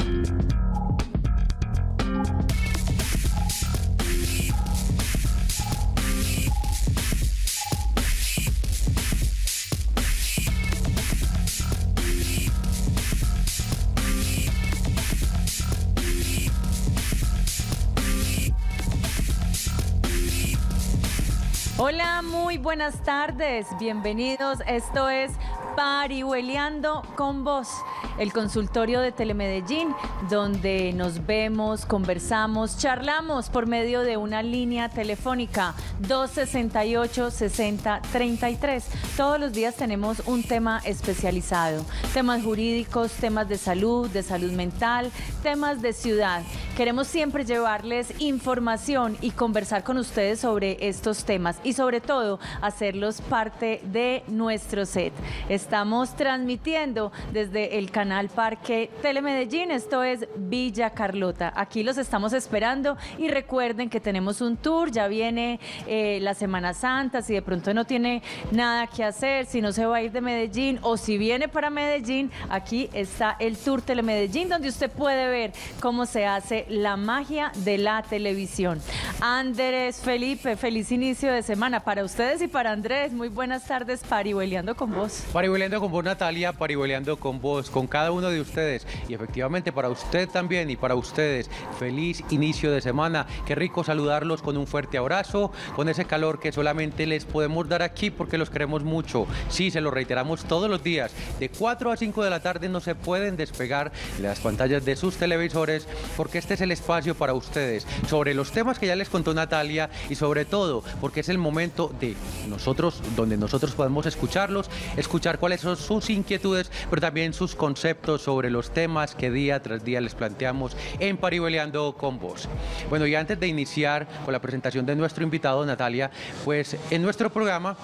Hola, muy buenas tardes, bienvenidos. Esto es Parihueliando con Vos, el consultorio de Telemedellín, donde nos vemos, conversamos, charlamos por medio de una línea telefónica 268-6033. Todos los días tenemos un tema especializado, temas jurídicos, temas de salud mental, temas de ciudad. Queremos siempre llevarles información y conversar con ustedes sobre estos temas y sobre todo hacerlos parte de nuestro set. Estamos transmitiendo desde el canal Parque Telemedellín, esto es Villa Carlota. Aquí los estamos esperando y recuerden que tenemos un tour, ya viene la Semana Santa, si de pronto no tiene nada que hacer, si no se va a ir de Medellín o si viene para Medellín, aquí está el Tour Telemedellín donde usted puede ver cómo se hace la magia de la televisión. Andrés, Felipe, feliz inicio de semana para ustedes y para Andrés. Muy buenas tardes, Parihueliando con Vos. Parihueliando con vos, Natalia, parihueliando con vos, con cada uno de ustedes y efectivamente para usted también y para ustedes, feliz inicio de semana. Qué rico saludarlos con un fuerte abrazo, con ese calor que solamente les podemos dar aquí porque los queremos mucho. Sí, se lo reiteramos todos los días, de 4 a 5 de la tarde no se pueden despegar de las pantallas de sus televisores porque este es el espacio para ustedes, sobre los temas que ya les contó Natalia y sobre todo porque es el momento de nosotros, donde nosotros podemos escucharlos, escuchar cuáles son sus inquietudes, pero también sus conceptos sobre los temas que día tras día les planteamos en Parihueliando con Vos. Bueno, y antes de iniciar con la presentación de nuestro invitado, Natalia, pues en nuestro programa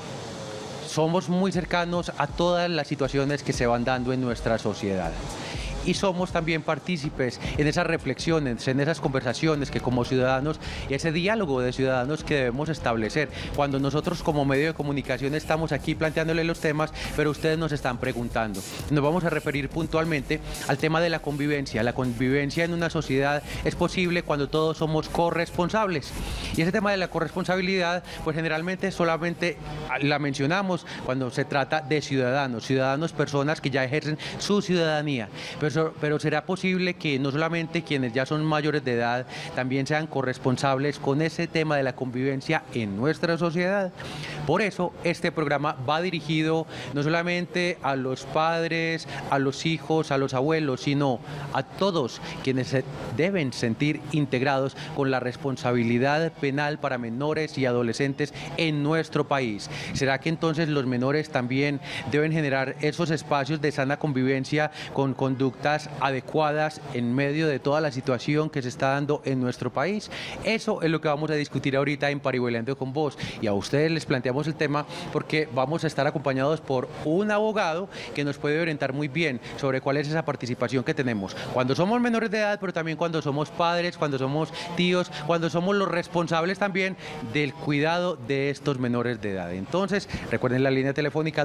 somos muy cercanos a todas las situaciones que se van dando en nuestra sociedad. Y somos también partícipes en esas reflexiones, en esas conversaciones que como ciudadanos, y ese diálogo de ciudadanos que debemos establecer. Cuando nosotros como medio de comunicación estamos aquí planteándole los temas, pero ustedes nos están preguntando. Nos vamos a referir puntualmente al tema de la convivencia. La convivencia en una sociedad es posible cuando todos somos corresponsables. Y ese tema de la corresponsabilidad, pues generalmente solamente la mencionamos cuando se trata de ciudadanos, personas que ya ejercen su ciudadanía. Pero será posible que no solamente quienes ya son mayores de edad también sean corresponsables con ese tema de la convivencia en nuestra sociedad. Por eso este programa va dirigido no solamente a los padres, a los hijos, a los abuelos, sino a todos quienes se deben sentir integrados con la responsabilidad penal para menores y adolescentes en nuestro país. ¿Será que entonces los menores también deben generar esos espacios de sana convivencia con conductas adecuadas en medio de toda la situación que se está dando en nuestro país? Eso es lo que vamos a discutir ahorita en Parihueliando con Vos, y a ustedes les planteamos el tema porque vamos a estar acompañados por un abogado que nos puede orientar muy bien sobre cuál es esa participación que tenemos cuando somos menores de edad, pero también cuando somos padres, cuando somos tíos, cuando somos los responsables también del cuidado de estos menores de edad. Entonces, recuerden la línea telefónica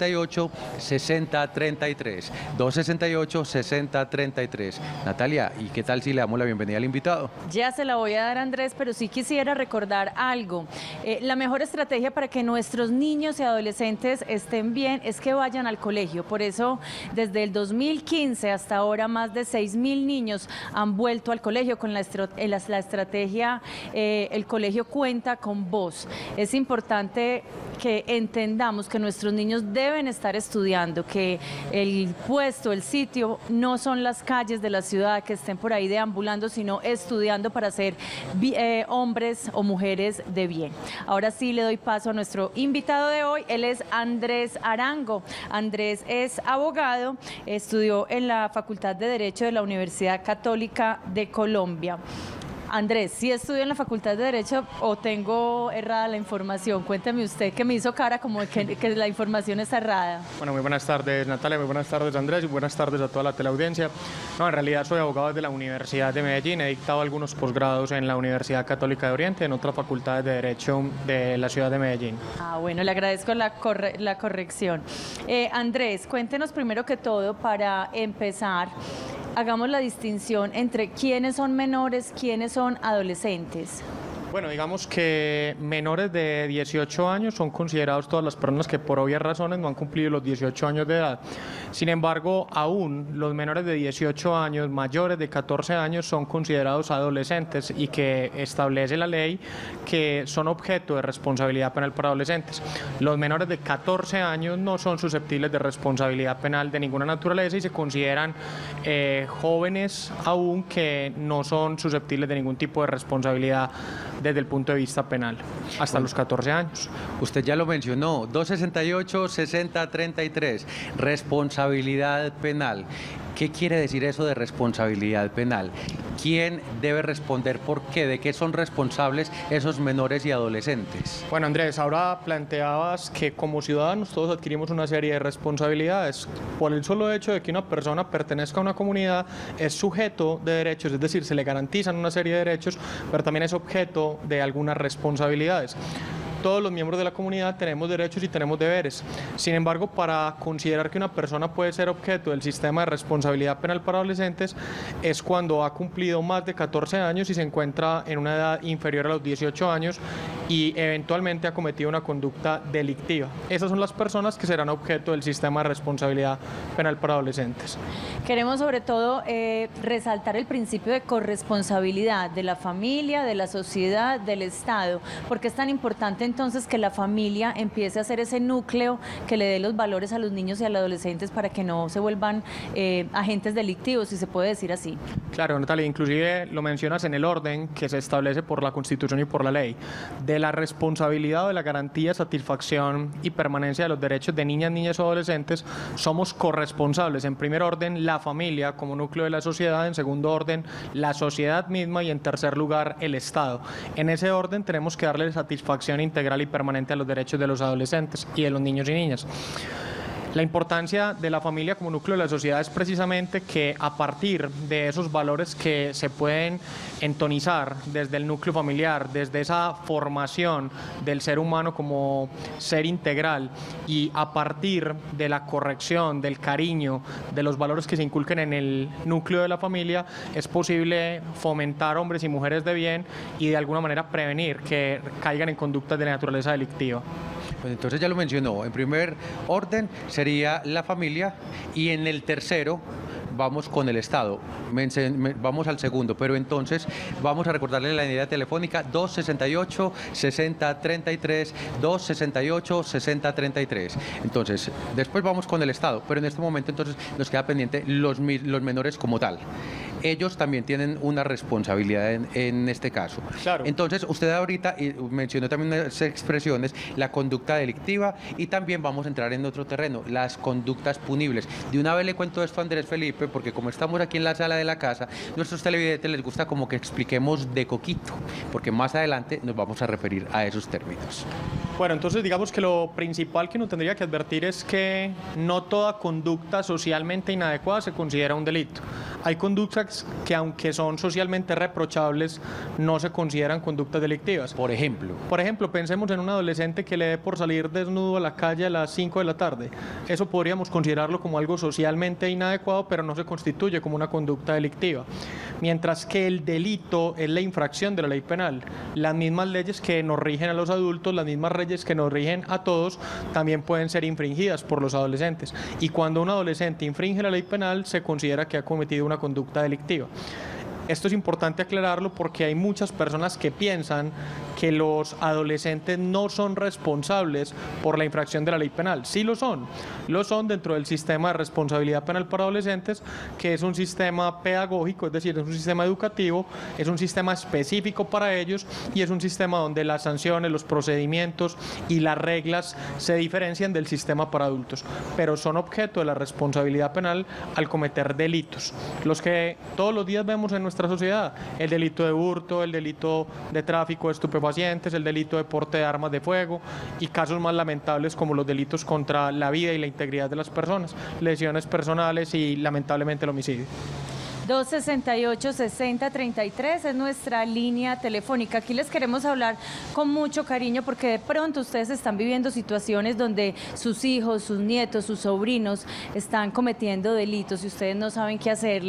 268-6033, 268-6033. Natalia, ¿y qué tal si le damos la bienvenida al invitado? Ya se la voy a dar, Andrés, pero sí quisiera recordar algo. La mejor estrategia para que nuestros niños y adolescentes estén bien es que vayan al colegio. Por eso, desde el 2015 hasta ahora, más de 6.000 niños han vuelto al colegio con la estrategia El Colegio Cuenta con Vos. Es importante que entendamos que nuestros niños deben estar estudiando, que el puesto, el sitio, no son las calles de la ciudad que estén por ahí deambulando, sino estudiando para ser hombres o mujeres de bien. Ahora sí le doy paso a nuestro invitado de hoy. Él es Andrés Arango. Andrés es abogado, estudió en la Facultad de Derecho de la Universidad Católica de Colombia. Andrés, ¿sí estudió en la Facultad de Derecho o tengo errada la información? Cuénteme usted, que me hizo cara como que la información está errada. Bueno, muy buenas tardes, Natalia, muy buenas tardes, Andrés, y buenas tardes a toda la teleaudiencia. No, en realidad soy abogado de la Universidad de Medellín, he dictado algunos posgrados en la Universidad Católica de Oriente, en otra facultad de Derecho de la ciudad de Medellín. Ah, bueno, le agradezco la corrección. Andrés, cuéntenos primero que todo, para empezar, hagamos la distinción entre quiénes son menores, quiénes son adolescentes. Bueno, digamos que menores de 18 años son considerados todas las personas que por obvias razones no han cumplido los 18 años de edad. Sin embargo, aún los menores de 18 años, mayores de 14 años, son considerados adolescentes y que establece la ley que son objeto de responsabilidad penal para adolescentes. Los menores de 14 años no son susceptibles de responsabilidad penal de ninguna naturaleza y se consideran jóvenes aún que no son susceptibles de ningún tipo de responsabilidad desde el punto de vista penal, hasta los 14 años. Usted ya lo mencionó, 268-6033, responsabilidad penal. ¿Qué quiere decir eso de responsabilidad penal? ¿Quién debe responder por qué? ¿De qué son responsables esos menores y adolescentes? Bueno, Andrés, ahora planteabas que como ciudadanos todos adquirimos una serie de responsabilidades. Por el solo hecho de que una persona pertenezca a una comunidad, es sujeto de derechos, es decir, se le garantizan una serie de derechos, pero también es objeto de algunas responsabilidades. Todos los miembros de la comunidad tenemos derechos y tenemos deberes. Sin embargo, para considerar que una persona puede ser objeto del sistema de responsabilidad penal para adolescentes es cuando ha cumplido más de 14 años y se encuentra en una edad inferior a los 18 años y eventualmente ha cometido una conducta delictiva. Esas son las personas que serán objeto del sistema de responsabilidad penal para adolescentes. Queremos sobre todo resaltar el principio de corresponsabilidad de la familia, de la sociedad, del Estado, porque es tan importante entonces que la familia empiece a ser ese núcleo que le dé los valores a los niños y a los adolescentes para que no se vuelvan agentes delictivos, si se puede decir así. Claro, Natalia, inclusive lo mencionas en el orden que se establece por la Constitución y por la ley, de la responsabilidad o de la garantía, satisfacción y permanencia de los derechos de niñas, niños o adolescentes, somos corresponsables. En primer orden, la familia como núcleo de la sociedad, en segundo orden, la sociedad misma y en tercer lugar, el Estado. En ese orden tenemos que darle satisfacción integral y permanente a los derechos de los adolescentes y de los niños y niñas. La importancia de la familia como núcleo de la sociedad es precisamente que a partir de esos valores que se pueden entonizar desde el núcleo familiar, desde esa formación del ser humano como ser integral y a partir de la corrección, del cariño, de los valores que se inculquen en el núcleo de la familia, es posible fomentar hombres y mujeres de bien y de alguna manera prevenir que caigan en conductas de naturaleza delictiva. Pues entonces ya lo mencionó, en primer orden sería la familia y en el tercero vamos con el Estado, vamos al segundo, pero entonces vamos a recordarle la línea telefónica 268-6033, 268-6033. Entonces, después vamos con el Estado, pero en este momento entonces nos queda pendiente los menores como tal. Ellos también tienen una responsabilidad en este caso. Claro. Entonces, usted ahorita mencionó también unas expresiones, la conducta delictiva y también vamos a entrar en otro terreno, las conductas punibles. De una vez le cuento esto a Andrés Felipe, porque como estamos aquí en la sala de la casa, nuestros televidentes les gusta como que expliquemos de coquito, porque más adelante nos vamos a referir a esos términos. Bueno, entonces digamos que lo principal que uno tendría que advertir es que no toda conducta socialmente inadecuada se considera un delito. Hay conductas que aunque son socialmente reprochables, no se consideran conductas delictivas. Por ejemplo, pensemos en un adolescente que le dé por salir desnudo a la calle a las 5 de la tarde. Eso podríamos considerarlo como algo socialmente inadecuado, pero no se constituye como una conducta delictiva. Mientras que el delito es la infracción de la ley penal. Las mismas leyes que nos rigen a los adultos, las mismas leyes que nos rigen a todos, también pueden ser infringidas por los adolescentes. Y cuando un adolescente infringe la ley penal, se considera que ha cometido una conducta delictiva. Esto es importante aclararlo porque hay muchas personas que piensan que los adolescentes no son responsables por la infracción de la ley penal. Sí lo son dentro del sistema de responsabilidad penal para adolescentes, que es un sistema pedagógico, es decir, es un sistema educativo, es un sistema específico para ellos y es un sistema donde las sanciones, los procedimientos y las reglas se diferencian del sistema para adultos, pero son objeto de la responsabilidad penal al cometer delitos, los que todos los días vemos en nuestra sociedad: el delito de hurto, el delito de tráfico de estupefacientes, el delito de porte de armas de fuego y casos más lamentables como los delitos contra la vida y la integridad de las personas, lesiones personales y lamentablemente el homicidio. 268-6033 es nuestra línea telefónica. Aquí les queremos hablar con mucho cariño porque de pronto ustedes están viviendo situaciones donde sus hijos, sus nietos, sus sobrinos están cometiendo delitos y ustedes no saben qué hacer.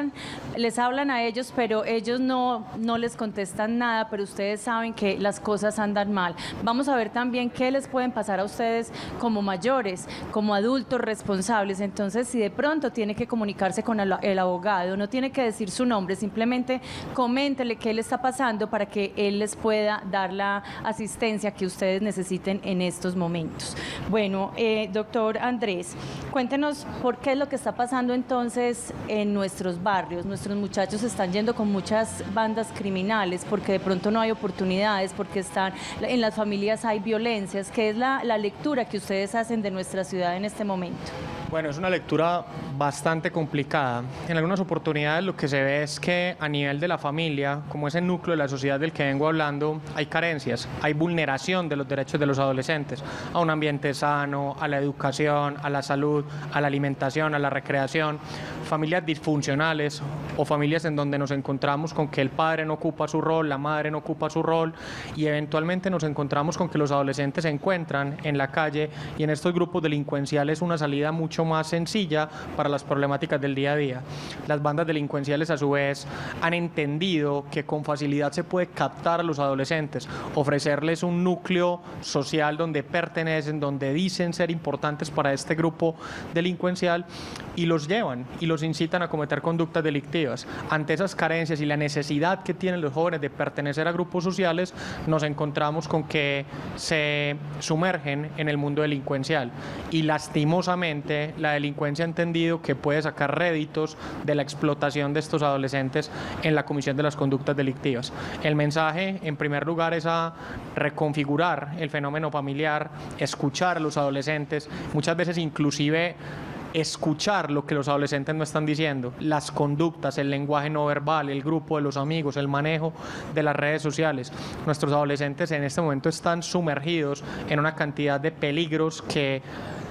Les hablan a ellos, pero ellos no les contestan nada, pero ustedes saben que las cosas andan mal. Vamos a ver también qué les pueden pasar a ustedes como mayores, como adultos responsables. Entonces, si de pronto tiene que comunicarse con el abogado, no tiene que decir su nombre, simplemente coméntele qué le está pasando para que él les pueda dar la asistencia que ustedes necesiten en estos momentos. Bueno, doctor Andrés, cuéntenos por qué es lo que está pasando entonces en nuestros barrios. Nuestros muchachos están yendo con muchas bandas criminales porque de pronto no hay oportunidades, porque en las familias hay violencias. ¿Qué es la lectura que ustedes hacen de nuestra ciudad en este momento? Bueno, es una lectura bastante complicada. En algunas oportunidades lo que se ve es que a nivel de la familia, como es el núcleo de la sociedad del que vengo hablando, hay carencias, hay vulneración de los derechos de los adolescentes, a un ambiente sano, a la educación, a la salud, a la alimentación, a la recreación, familias disfuncionales o familias en donde nos encontramos con que el padre no ocupa su rol, la madre no ocupa su rol y eventualmente nos encontramos con que los adolescentes se encuentran en la calle y en estos grupos delincuenciales una salida mucho más sencilla para las problemáticas del día a día. Las bandas delincuenciales a su vez han entendido que con facilidad se puede captar a los adolescentes, ofrecerles un núcleo social donde pertenecen, donde dicen ser importantes para este grupo delincuencial y los llevan y los incitan a cometer conductas delictivas. Ante esas carencias y la necesidad que tienen los jóvenes de pertenecer a grupos sociales, nos encontramos con que se sumergen en el mundo delincuencial y lastimosamente la delincuencia ha entendido que puede sacar réditos de la explotación de estos adolescentes en la comisión de las conductas delictivas. El mensaje, en primer lugar, es a reconfigurar el fenómeno familiar, escuchar a los adolescentes, muchas veces inclusive escuchar lo que los adolescentes no están diciendo, las conductas, el lenguaje no verbal, el grupo de los amigos, el manejo de las redes sociales. Nuestros adolescentes en este momento están sumergidos en una cantidad de peligros que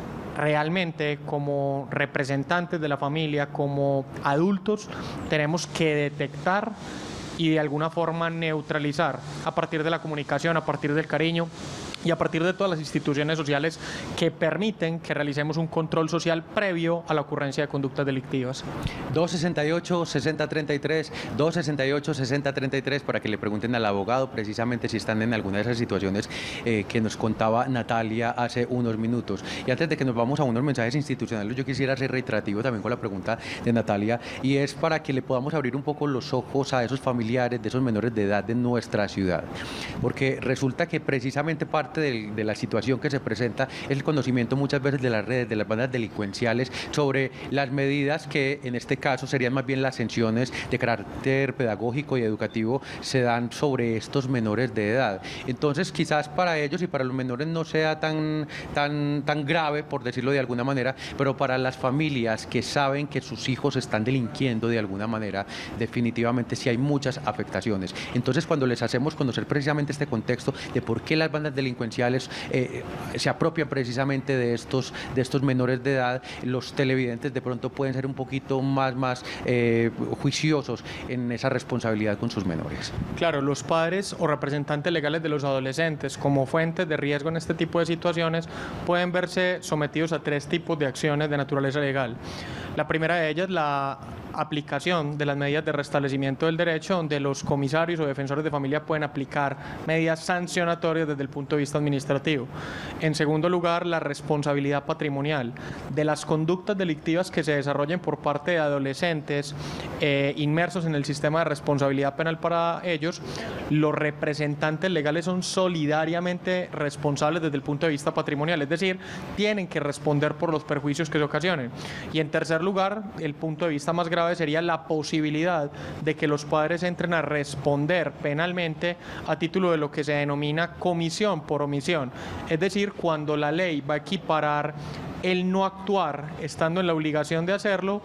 realmente como representantes de la familia, como adultos, tenemos que detectar y de alguna forma neutralizar a partir de la comunicación, a partir del cariño y a partir de todas las instituciones sociales que permiten que realicemos un control social previo a la ocurrencia de conductas delictivas. 268-6033, 268-6033 para que le pregunten al abogado precisamente si están en alguna de esas situaciones que nos contaba Natalia hace unos minutos. Y antes de que nos vamos a unos mensajes institucionales, yo quisiera ser reiterativo también con la pregunta de Natalia y es para que le podamos abrir un poco los ojos a esos familiares de esos menores de edad de nuestra ciudad, porque resulta que precisamente parte de la situación que se presenta es el conocimiento muchas veces de las redes, de las bandas delincuenciales sobre las medidas que en este caso serían más bien las sanciones de carácter pedagógico y educativo se dan sobre estos menores de edad. Entonces quizás para ellos y para los menores no sea tan grave, por decirlo de alguna manera, pero para las familias que saben que sus hijos están delinquiendo de alguna manera, definitivamente sí hay muchas afectaciones. Entonces cuando les hacemos conocer precisamente este contexto de por qué las bandas delincuenciales se apropian precisamente de estos menores de edad, los televidentes de pronto pueden ser un poquito más juiciosos en esa responsabilidad con sus menores. Claro, los padres o representantes legales de los adolescentes como fuentes de riesgo en este tipo de situaciones pueden verse sometidos a 3 tipos de acciones de naturaleza legal. La primera de ellas, la aplicación de las medidas de restablecimiento del derecho, donde los comisarios o defensores de familia pueden aplicar medidas sancionatorias desde el punto de vista administrativo. En segundo lugar, la responsabilidad patrimonial de las conductas delictivas que se desarrollen por parte de adolescentes inmersos en el sistema de responsabilidad penal para ellos. Los representantes legales son solidariamente responsables desde el punto de vista patrimonial, es decir, tienen que responder por los perjuicios que se ocasionen. Y en tercer lugar, el punto de vista más grave sería la posibilidad de que los padres entren a responder penalmente a título de lo que se denomina comisión por omisión, es decir, cuando la ley va a equiparar el no actuar estando en la obligación de hacerlo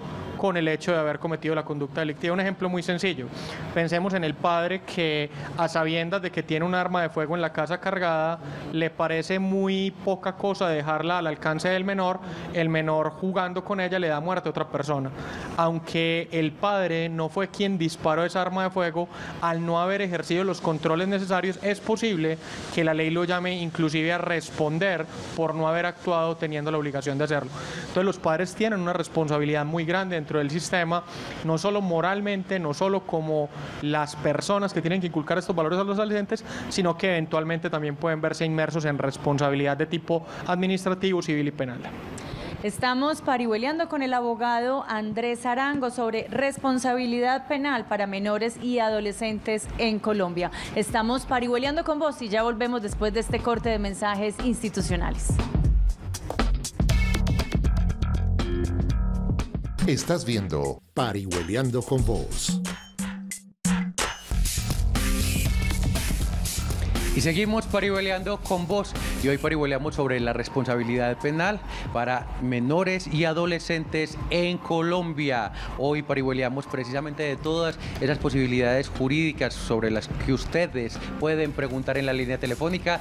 con el hecho de haber cometido la conducta delictiva. Un ejemplo muy sencillo, pensemos en el padre que a sabiendas de que tiene un arma de fuego en la casa cargada, le parece muy poca cosa dejarla al alcance del menor, el menor jugando con ella le da muerte a otra persona. Aunque el padre no fue quien disparó esa arma de fuego, al no haber ejercido los controles necesarios, es posible que la ley lo llame inclusive a responder por no haber actuado teniendo la obligación de hacerlo. Entonces los padres tienen una responsabilidad muy grande dentro del sistema, no solo moralmente, no solo como las personas que tienen que inculcar estos valores a los adolescentes, sino que eventualmente también pueden verse inmersos en responsabilidad de tipo administrativo, civil y penal. Estamos parihueleando con el abogado Andrés Arango sobre responsabilidad penal para menores y adolescentes en Colombia. Estamos parihueleando con vos y ya volvemos después de este corte de mensajes institucionales. Estás viendo Parihueleando con Vos. Y seguimos parihueleando con vos y hoy parihueleamos sobre la responsabilidad penal para menores y adolescentes en Colombia. Hoy parihueleamos precisamente de todas esas posibilidades jurídicas sobre las que ustedes pueden preguntar en la línea telefónica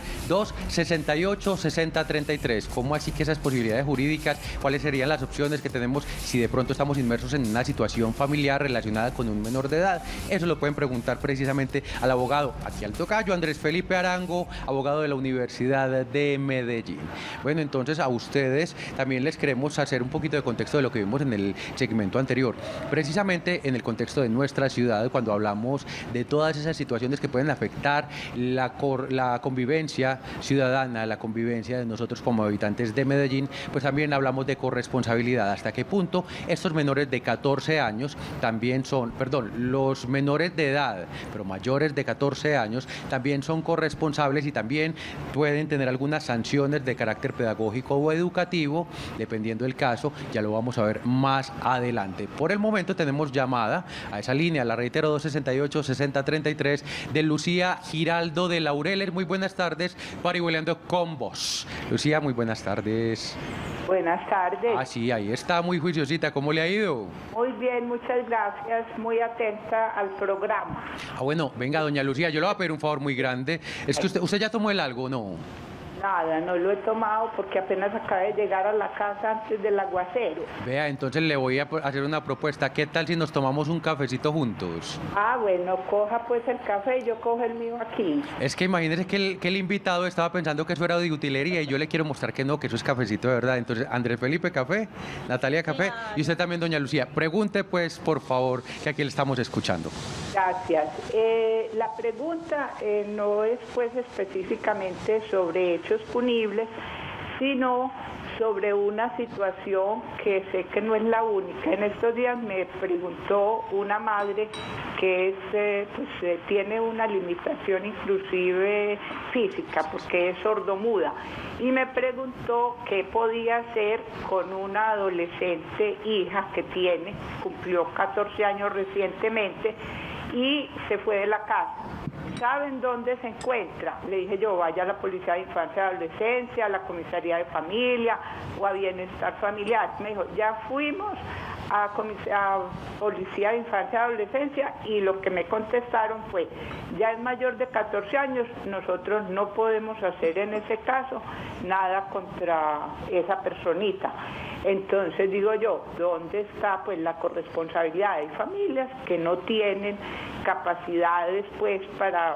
268-6033. ¿Cómo así que esas posibilidades jurídicas? ¿Cuáles serían las opciones que tenemos si de pronto estamos inmersos en una situación familiar relacionada con un menor de edad? Eso lo pueden preguntar precisamente al abogado, aquí al tocayo, Andrés Felipe Arango, abogado de la Universidad de Medellín. Bueno, entonces a ustedes también les queremos hacer un poquito de contexto de lo que vimos en el segmento anterior. Precisamente en el contexto de nuestra ciudad, cuando hablamos de todas esas situaciones que pueden afectar la convivencia ciudadana, la convivencia de nosotros como habitantes de Medellín, pues también hablamos de corresponsabilidad. ¿Hasta qué punto estos menores de 14 años también son, los menores de edad, pero mayores de 14 años, también son corresponsables y también pueden tener algunas sanciones de carácter pedagógico o educativo, dependiendo del caso, ya lo vamos a ver más adelante. Por el momento tenemos llamada a esa línea, la reitero, 268-6033, de Lucía Giraldo de Laureles. Muy buenas tardes, parihueleando con vos. Lucía, muy buenas tardes. Buenas tardes. Ah, sí, ahí está, muy juiciosita. ¿Cómo le ha ido? Muy bien, muchas gracias. Muy atenta al programa. Ah, bueno, venga, doña Lucía, yo le voy a pedir un favor muy grande. Es que usted ya tomó el algo, ¿no? Nada, no lo he tomado porque apenas acabé de llegar a la casa antes del aguacero. Vea, entonces le voy a hacer una propuesta. ¿Qué tal si nos tomamos un cafecito juntos? Ah, bueno, coja pues el café y yo cojo el mío aquí. Es que imagínese que el invitado estaba pensando que eso era de utilería y yo le quiero mostrar que no, que eso es cafecito de verdad. Entonces, Andrés Felipe, café, Natalia, café, claro. Y usted también, doña Lucía. Pregunte pues, por favor, que aquí le estamos escuchando. Gracias. La pregunta no es pues específicamente sobre hechos punibles, sino sobre una situación que sé que no es la única. En estos días me preguntó una madre que tiene una limitación inclusive física porque es sordomuda y me preguntó qué podía hacer con una adolescente hija que tiene, cumplió 14 años recientemente y se fue de la casa. ¿Saben dónde se encuentra? Le dije yo, vaya a la Policía de Infancia y Adolescencia, a la Comisaría de Familia o a Bienestar Familiar. Me dijo, ya fuimos a Policía de Infancia y Adolescencia y lo que me contestaron fue, ya es mayor de 14 años, nosotros no podemos hacer en ese caso nada contra esa personita. Entonces digo yo, ¿dónde está pues la corresponsabilidad? Hay familias que no tienen capacidades pues para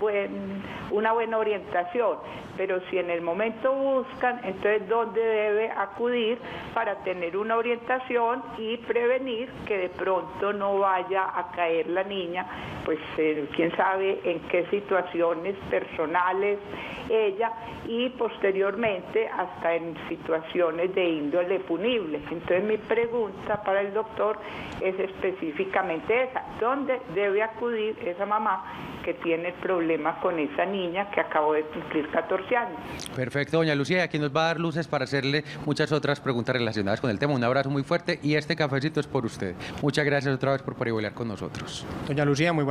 una buena orientación, pero si en el momento buscan, entonces ¿dónde debe acudir para tener una orientación y prevenir que de pronto no vaya a caer la niña, pues quién sabe en qué situaciones personales ella y posteriormente hasta en situaciones de índole punible? Entonces mi pregunta para el doctor es específicamente esa, ¿dónde debe acudir esa mamá que tiene el problema con esa niña que acabó de cumplir 14 años? Perfecto, doña Lucía, aquí nos va a dar luces para hacerle muchas otras preguntas relacionadas con el tema. Un abrazo muy fuerte y este cafecito es por usted. Muchas gracias otra vez por parihuelear con nosotros. Doña Lucía, muy buenas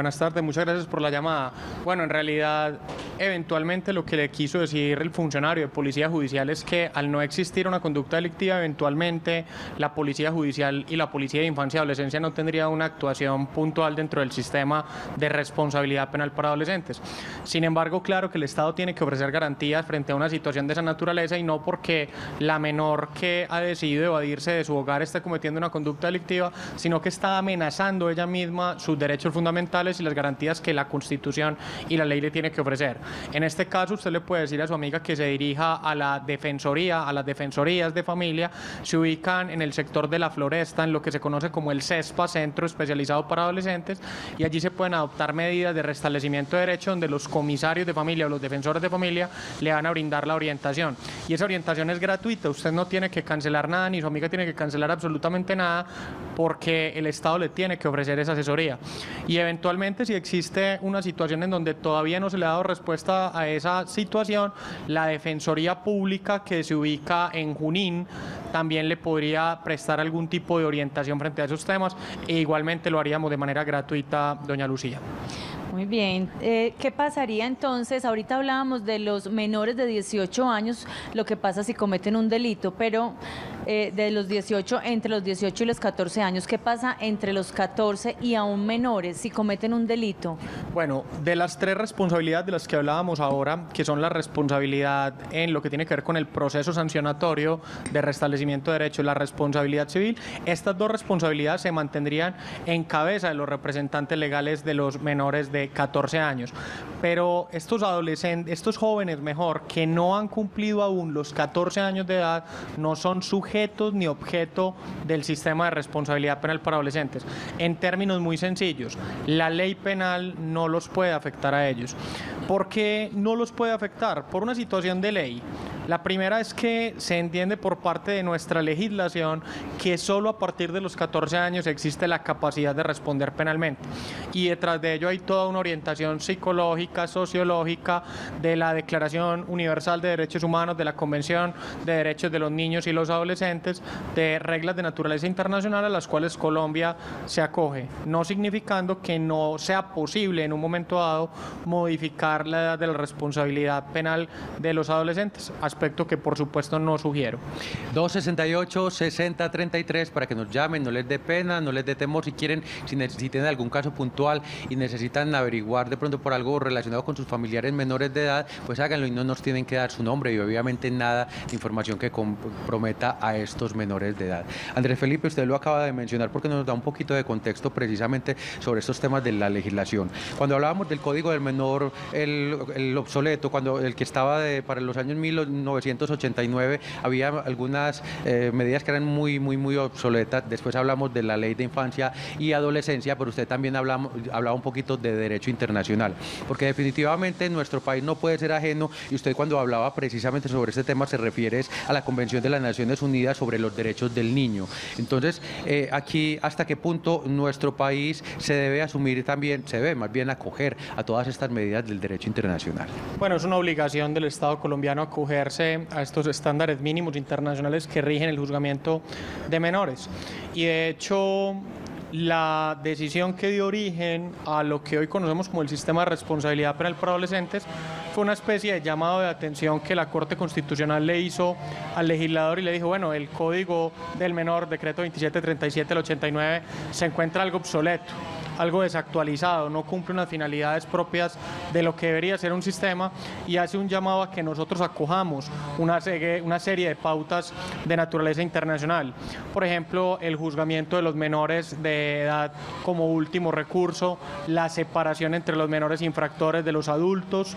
buenas tardes, muchas gracias por la llamada. Bueno, en realidad, eventualmente lo que le quiso decir el funcionario de policía judicial es que al no existir una conducta delictiva, eventualmente la policía judicial y la policía de infancia y adolescencia no tendría una actuación puntual dentro del sistema de responsabilidad penal para adolescentes. Sin embargo, claro que el Estado tiene que ofrecer garantías frente a una situación de esa naturaleza y no porque la menor que ha decidido evadirse de su hogar esté cometiendo una conducta delictiva, sino que está amenazando ella misma sus derechos fundamentales y las garantías que la Constitución y la ley le tiene que ofrecer. En este caso, usted le puede decir a su amiga que se dirija a la defensoría, a las defensorías de familia, se ubican en el sector de la Floresta, en lo que se conoce como el CESPA, Centro Especializado para Adolescentes, y allí se pueden adoptar medidas de restablecimiento de derechos donde los comisarios de familia o los defensores de familia le van a brindar la orientación. Y esa orientación es gratuita, usted no tiene que cancelar nada, ni su amiga tiene que cancelar absolutamente nada, porque el Estado le tiene que ofrecer esa asesoría. Y eventualmente, si existe una situación en donde todavía no se le ha dado respuesta a esa situación, la Defensoría Pública, que se ubica en Junín, también le podría prestar algún tipo de orientación frente a esos temas, e igualmente lo haríamos de manera gratuita, doña Lucía. Muy bien. ¿Qué pasaría entonces? Ahorita hablábamos de los menores de 18 años, lo que pasa si cometen un delito, pero de los 18, entre los 18 y los 14 años, ¿qué pasa entre los 14 y aún menores si cometen un delito? Bueno, de las tres responsabilidades de las que hablábamos ahora, que son la responsabilidad en lo que tiene que ver con el proceso sancionatorio de restablecimiento de derechos, la responsabilidad civil, estas dos responsabilidades se mantendrían en cabeza de los representantes legales de los menores de 14 años. Pero estos adolescentes, estos jóvenes mejor, que no han cumplido aún los 14 años de edad, no son sujetos ni objeto del sistema de responsabilidad penal para adolescentes. En términos muy sencillos, la ley penal no los puede afectar a ellos. ¿Por qué no los puede afectar? Por una situación de ley. La primera es que se entiende por parte de nuestra legislación que solo a partir de los 14 años existe la capacidad de responder penalmente. Y detrás de ello hay toda una orientación psicológica, sociológica, de la Declaración Universal de Derechos Humanos, de la Convención de Derechos de los Niños y los Adolescentes, de reglas de naturaleza internacional a las cuales Colombia se acoge, no significando que no sea posible en un momento dado modificar la edad de la responsabilidad penal de los adolescentes, aspecto que por supuesto no sugiero. 268-6033 para que nos llamen, no les dé pena, no les dé temor, si quieren, si tienen algún caso puntual y necesitan averiguar de pronto por algo relacionado con sus familiares menores de edad, pues háganlo y no nos tienen que dar su nombre y obviamente nada de información que comprometa a estos menores de edad. Andrés Felipe, usted lo acaba de mencionar porque nos da un poquito de contexto precisamente sobre estos temas de la legislación. Cuando hablábamos del Código del Menor, el obsoleto, cuando el que estaba para los años 1989, había algunas medidas que eran muy obsoletas. Después hablamos de la Ley de Infancia y Adolescencia, pero usted también hablaba un poquito de derecho internacional, porque definitivamente nuestro país no puede ser ajeno, y usted cuando hablaba precisamente sobre este tema se refiere a la Convención de las Naciones Unidas sobre los Derechos del Niño. Entonces, aquí, ¿hasta qué punto nuestro país se debe asumir también, se debe más bien acoger a todas estas medidas del derecho internacional? Bueno, es una obligación del Estado colombiano acogerse a estos estándares mínimos internacionales que rigen el juzgamiento de menores. Y de hecho, la decisión que dio origen a lo que hoy conocemos como el sistema de responsabilidad penal para adolescentes fue una especie de llamado de atención que la Corte Constitucional le hizo al legislador y le dijo, bueno, el Código del Menor, decreto 2737 del 89, se encuentra algo obsoleto, algo desactualizado, no cumple unas finalidades propias de lo que debería ser un sistema, y hace un llamado a que nosotros acojamos una serie de pautas de naturaleza internacional. Por ejemplo, el juzgamiento de los menores de edad como último recurso, la separación entre los menores infractores de los adultos,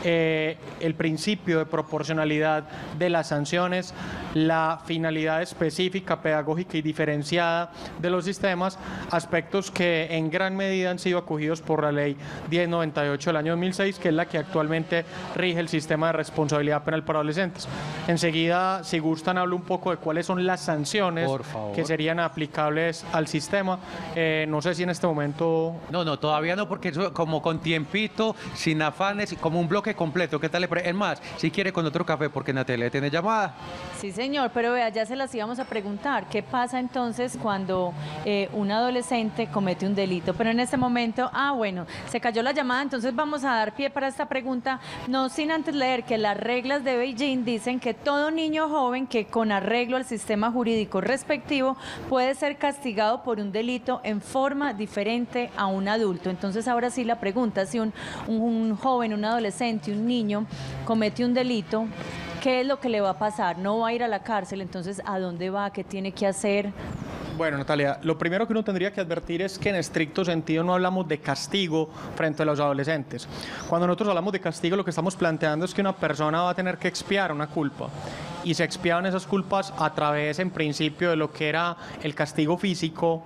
el principio de proporcionalidad de las sanciones, la finalidad específica, pedagógica y diferenciada de los sistemas, aspectos que en gran medida han sido acogidos por la Ley 1098 del año 2006, que es la que actualmente rige el sistema de responsabilidad penal para adolescentes. Enseguida, si gustan, hablo un poco de cuáles son las sanciones que serían aplicables al sistema. No sé si en este momento... No, todavía no, porque eso como con tiempito, sin afanes, como un bloque completo. ¿Qué tal le parece? Es más, si quiere con otro café, porque Natalia tiene llamada. Sí, señor, pero vea, ya se las íbamos a preguntar. ¿Qué pasa entonces cuando un adolescente comete un delito? delito. Pero en este momento, bueno, se cayó la llamada, entonces vamos a dar pie para esta pregunta, no sin antes leer que las reglas de Beijing dicen que todo niño joven que con arreglo al sistema jurídico respectivo puede ser castigado por un delito en forma diferente a un adulto. Entonces ahora sí la pregunta, si un joven, un adolescente, un niño comete un delito, ¿qué es lo que le va a pasar? No va a ir a la cárcel, entonces ¿a dónde va? ¿Qué tiene que hacer? Bueno, Natalia, lo primero que uno tendría que advertir es que en estricto sentido no hablamos de castigo frente a los adolescentes. Cuando nosotros hablamos de castigo, lo que estamos planteando es que una persona va a tener que expiar una culpa. Y se expiaban esas culpas a través, en principio, de lo que era el castigo físico,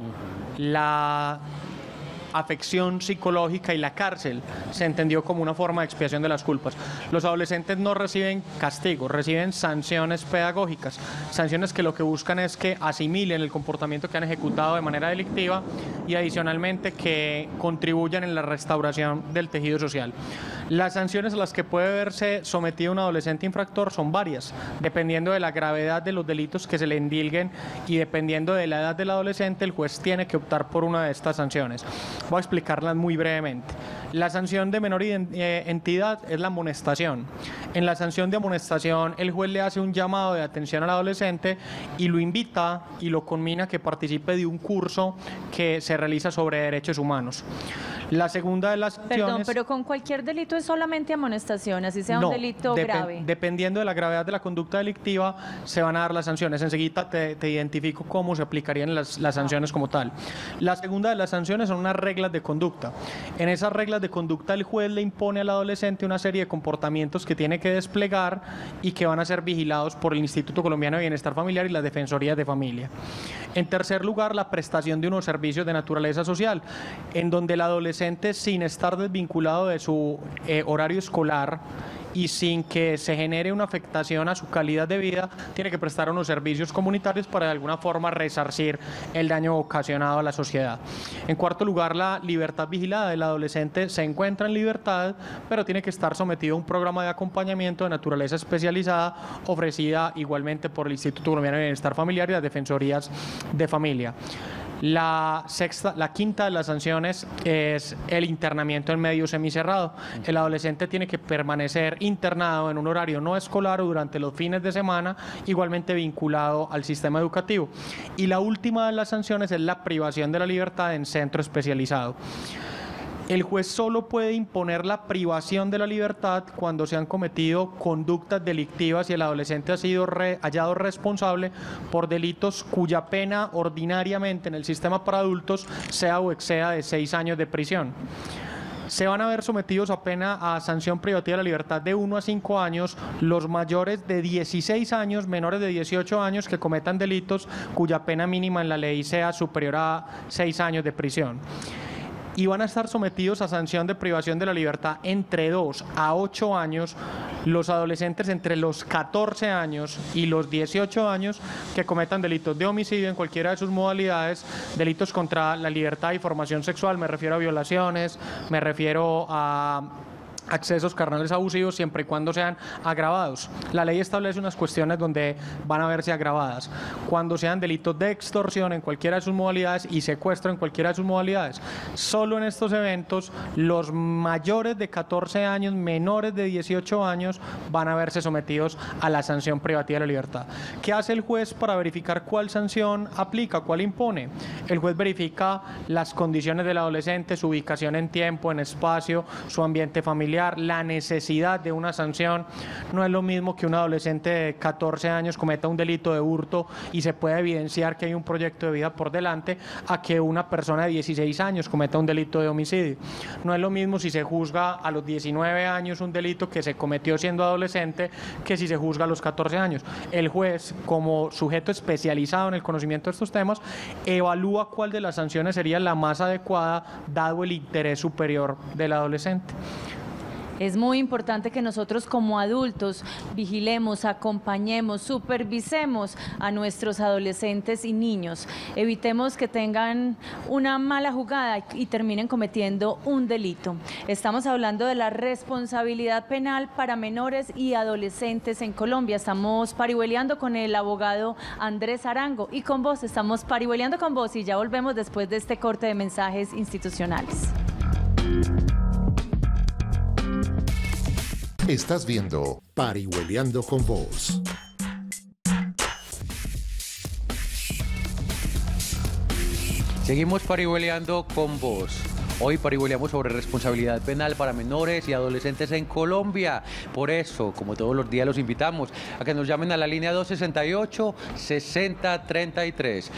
la afección psicológica y la cárcel se entendió como una forma de expiación de las culpas. Los adolescentes no reciben castigos, reciben sanciones pedagógicas, sanciones que lo que buscan es que asimilen el comportamiento que han ejecutado de manera delictiva y adicionalmente que contribuyan en la restauración del tejido social. Las sanciones a las que puede verse sometido un adolescente infractor son varias, dependiendo de la gravedad de los delitos que se le endilguen y dependiendo de la edad del adolescente, el juez tiene que optar por una de estas sanciones. Voy a explicarlas muy brevemente. La sanción de menor entidad es la amonestación. En la sanción de amonestación, el juez le hace un llamado de atención al adolescente y lo invita y lo conmina a que participe de un curso que se realiza sobre derechos humanos. La segunda de las sanciones... Perdón, pero con cualquier delito es solamente amonestación, así sea un delito grave. Dependiendo de la gravedad de la conducta delictiva, se van a dar las sanciones. Enseguida te identifico cómo se aplicarían las sanciones como tal. La segunda de las sanciones son unas reglas de conducta. En esas reglas de conducta, el juez le impone al adolescente una serie de comportamientos que tiene que desplegar y que van a ser vigilados por el Instituto Colombiano de Bienestar Familiar y las Defensorías de Familia. En tercer lugar, la prestación de unos servicios de naturaleza social, en donde el adolescente, sin estar desvinculado de su horario escolar y sin que se genere una afectación a su calidad de vida, tiene que prestar unos servicios comunitarios para de alguna forma resarcir el daño ocasionado a la sociedad. En cuarto lugar, la libertad vigilada. El adolescente se encuentra en libertad, pero tiene que estar sometido a un programa de acompañamiento de naturaleza especializada ofrecida igualmente por el Instituto Colombiano de Bienestar Familiar y las Defensorías de Familia. La quinta de las sanciones es el internamiento en medio semicerrado. El adolescente tiene que permanecer internado en un horario no escolar o durante los fines de semana, igualmente vinculado al sistema educativo. Y la última de las sanciones es la privación de la libertad en centro especializado. El juez solo puede imponer la privación de la libertad cuando se han cometido conductas delictivas y el adolescente ha sido hallado responsable por delitos cuya pena ordinariamente en el sistema para adultos sea o exceda de 6 años de prisión. Se van a ver sometidos a pena a sanción privativa de la libertad de 1 a 5 años los mayores de 16 años, menores de 18 años que cometan delitos cuya pena mínima en la ley sea superior a 6 años de prisión. Y van a estar sometidos a sanción de privación de la libertad entre 2 a 8 años los adolescentes entre los 14 años y los 18 años que cometan delitos de homicidio en cualquiera de sus modalidades, delitos contra la libertad y formación sexual, me refiero a violaciones, me refiero a accesos carnales abusivos, siempre y cuando sean agravados. La ley establece unas cuestiones donde van a verse agravadas. Cuando sean delitos de extorsión en cualquiera de sus modalidades y secuestro en cualquiera de sus modalidades. Solo en estos eventos, los mayores de 14 años, menores de 18 años, van a verse sometidos a la sanción privativa de la libertad. ¿Qué hace el juez para verificar cuál sanción aplica, cuál impone? El juez verifica las condiciones del adolescente, su ubicación en tiempo, en espacio, su ambiente familiar, la necesidad de una sanción. No es lo mismo que un adolescente de 14 años cometa un delito de hurto y se pueda evidenciar que hay un proyecto de vida por delante a que una persona de 16 años cometa un delito de homicidio. No es lo mismo si se juzga a los 19 años un delito que se cometió siendo adolescente que si se juzga a los 14 años. El juez, como sujeto especializado en el conocimiento de estos temas, evalúa cuál de las sanciones sería la más adecuada dado el interés superior del adolescente. Es muy importante que nosotros como adultos vigilemos, acompañemos, supervisemos a nuestros adolescentes y niños. Evitemos que tengan una mala jugada y terminen cometiendo un delito. Estamos hablando de la responsabilidad penal para menores y adolescentes en Colombia. Estamos parihueleando con el abogado Andrés Arango y con vos, estamos parihueleando con vos y ya volvemos después de este corte de mensajes institucionales. Estás viendo Parihueliando con Vos. Seguimos parihueleando con vos. Hoy parihueleamos sobre responsabilidad penal para menores y adolescentes en Colombia. Por eso, como todos los días, los invitamos a que nos llamen a la línea 268-6033.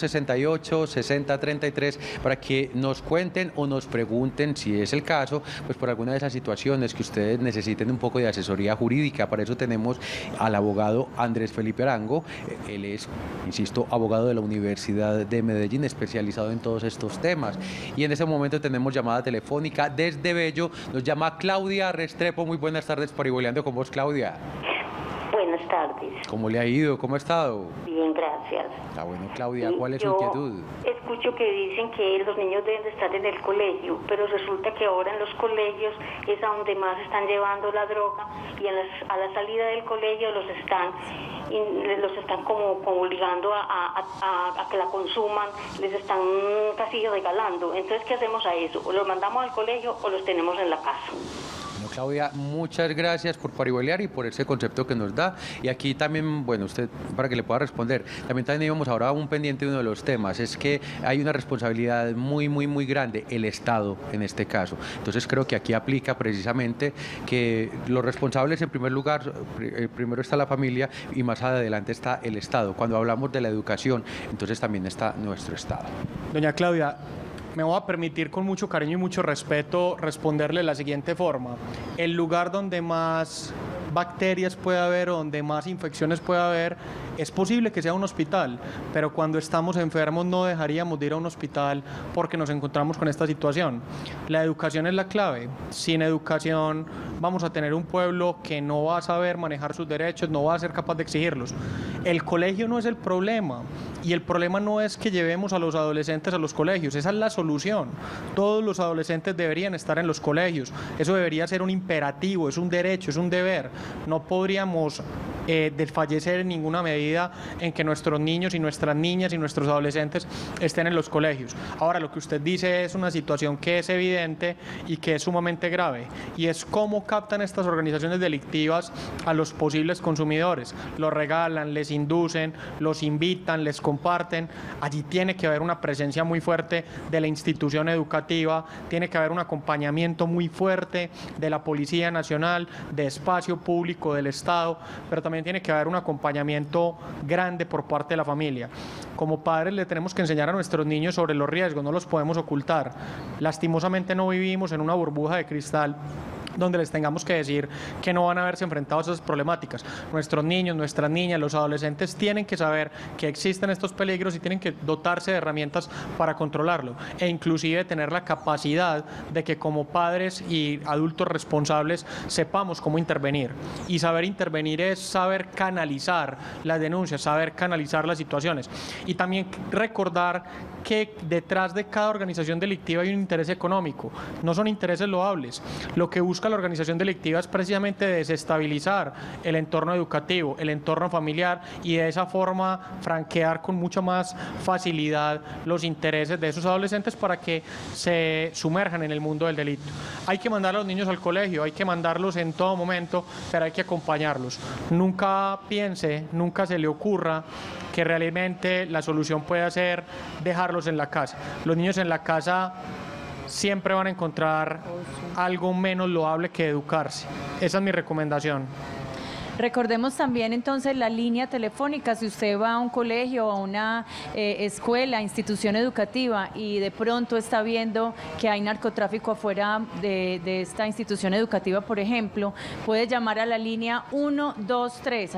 268-6033 para que nos cuenten o nos pregunten, si es el caso, pues por alguna de esas situaciones que ustedes necesiten un poco de asesoría jurídica. Para eso tenemos al abogado Andrés Felipe Arango. Él es, insisto, abogado de la Universidad de Medellín, especializado en todos estos temas. Y en ese momento tenemos llamada telefónica desde Bello. Nos llama Claudia Restrepo. Muy buenas tardes, parihueleando con vos, Claudia. Buenas tardes. ¿Cómo le ha ido? ¿Cómo ha estado? Bien, gracias. Está bueno, Claudia. ¿Cuál es su inquietud? Escucho que dicen que los niños deben de estar en el colegio, pero resulta que ahora en los colegios es a donde más están llevando la droga y a la salida del colegio los están como obligando a que la consuman, les están casi regalando. Entonces, ¿qué hacemos a eso? ¿O los mandamos al colegio o los tenemos en la casa? Bueno, Claudia, muchas gracias por parihuelear y por ese concepto que nos da. Y aquí también, bueno, usted, para que le pueda responder, también teníamos ahora un pendiente de uno de los temas, es que hay una responsabilidad muy grande, el Estado en este caso. Entonces creo que aquí aplica precisamente que los responsables, en primer lugar, primero está la familia y más adelante está el Estado. Cuando hablamos de la educación, entonces también está nuestro Estado. Doña Claudia, me voy a permitir con mucho cariño y mucho respeto responderle de la siguiente forma. El lugar donde más bacterias puede haber o donde más infecciones puede haber, es posible que sea un hospital, pero cuando estamos enfermos no dejaríamos de ir a un hospital porque nos encontramos con esta situación. La educación es la clave. Sin educación vamos a tener un pueblo que no va a saber manejar sus derechos, no va a ser capaz de exigirlos. El colegio no es el problema y el problema no es que llevemos a los adolescentes a los colegios, esa es la solución. Todos los adolescentes deberían estar en los colegios, eso debería ser un imperativo, es un derecho, es un deber. No podríamos desfallecer en ninguna medida en que nuestros niños y nuestras niñas y nuestros adolescentes estén en los colegios. Ahora, lo que usted dice es una situación que es evidente y que es sumamente grave, y es cómo captan estas organizaciones delictivas a los posibles consumidores. Los regalan, les inducen, los invitan, les comparten. Allí tiene que haber una presencia muy fuerte de la institución educativa, tiene que haber un acompañamiento muy fuerte de la Policía Nacional, de Espacio Público, del Estado, pero también tiene que haber un acompañamiento grande por parte de la familia. Como padres le tenemos que enseñar a nuestros niños sobre los riesgos, no los podemos ocultar. Lastimosamente no vivimos en una burbuja de cristal donde les tengamos que decir que no van a verse enfrentados a esas problemáticas. Nuestros niños, nuestras niñas, los adolescentes tienen que saber que existen estos peligros y tienen que dotarse de herramientas para controlarlo, e inclusive tener la capacidad de que como padres y adultos responsables sepamos cómo intervenir. Y saber intervenir es saber canalizar las denuncias, saber canalizar las situaciones, y también recordar que detrás de cada organización delictiva hay un interés económico, no son intereses loables. Lo que busca la organización delictiva es precisamente desestabilizar el entorno educativo, el entorno familiar, y de esa forma franquear con mucha más facilidad los intereses de esos adolescentes para que se sumerjan en el mundo del delito. Hay que mandar a los niños al colegio, hay que mandarlos en todo momento, pero hay que acompañarlos. Nunca piense, nunca se le ocurra que realmente la solución pueda ser dejarlos en la casa. Los niños en la casa siempre van a encontrar algo menos loable que educarse. Esa es mi recomendación. Recordemos también entonces la línea telefónica, si usted va a un colegio o a una escuela, institución educativa y de pronto está viendo que hay narcotráfico afuera de esta institución educativa, por ejemplo, puede llamar a la línea 123,